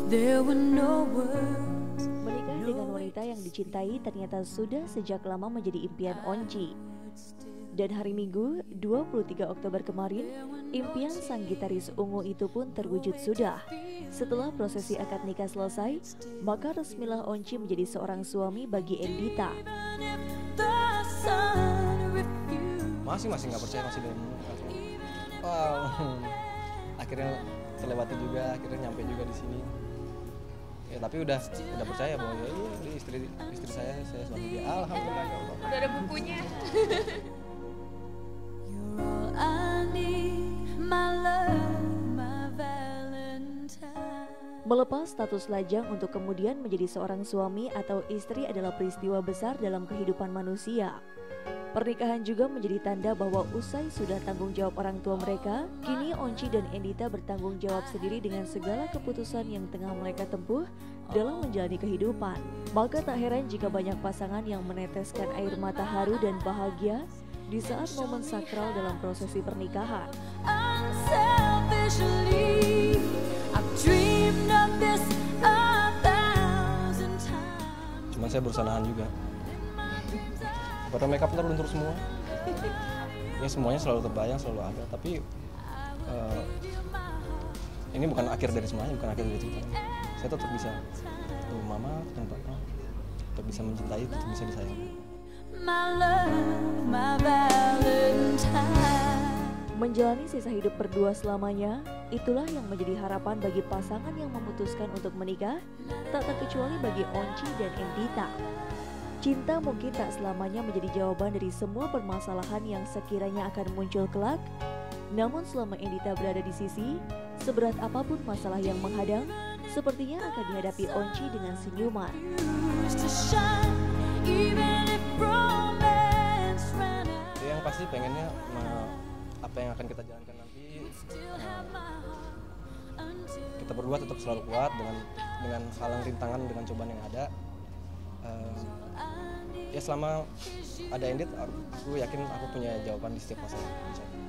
There were no words. Menikah dengan wanita yang dicintai ternyata sudah sejak lama menjadi impian Onci. Dan hari Minggu, 23 Oktober kemarin, impian sang gitaris ungu itu pun terwujud sudah. Setelah prosesi akad nikah selesai, maka resmilah Onci menjadi seorang suami bagi Endita. Masih nggak percaya, masih belum. Wow, akhirnya terlewati juga, akhirnya nyampe juga di sini. Ya tapi udah percaya bahwa ya ini istri saya suami dia. Alhamdulillah ya Allah. Udah ada bukunya. You're all I need, my love, my Valentine. Melepas status lajang untuk kemudian menjadi seorang suami atau istri adalah peristiwa besar dalam kehidupan manusia. Pernikahan juga menjadi tanda bahwa usai sudah tanggung jawab orang tua mereka, kini Onci dan Endita bertanggung jawab sendiri dengan segala keputusan yang tengah mereka tempuh dalam menjalani kehidupan. Maka tak heran jika banyak pasangan yang meneteskan air mata haru dan bahagia di saat momen sakral dalam prosesi pernikahan. Unselfishly, I've dreamed of this 1,000 times. Cuman saya berusaha nahan juga. Pada makeup ntar luntur semua. Ya semuanya selalu terbayang, selalu ada. Tapi ini bukan akhir dari semuanya, bukan akhir dari cerita. Saya tetap bisa ketemu mama dan papa, tetap bisa mencintai, tetap bisa disayang. My love, my Valentine. Menjalani sisa hidup berdua selamanya, itulah yang menjadi harapan bagi pasangan yang memutuskan untuk menikah, tak terkecuali bagi Onci dan Endita. Cinta mungkin tak selamanya menjadi jawaban dari semua permasalahan yang sekiranya akan muncul kelak. Namun selama Endita berada di sisi, seberat apapun masalah yang menghadang, sepertinya akan dihadapi Onci dengan senyuman. Used to shine, even if romance ran out. Yang pasti pengennya apa yang akan kita jalankan nanti, kita berdua tetap selalu kuat dengan halang rintangan, dengan cobaan yang ada. Ya selama ada Endit, aku yakin aku punya jawaban di setiap masalah.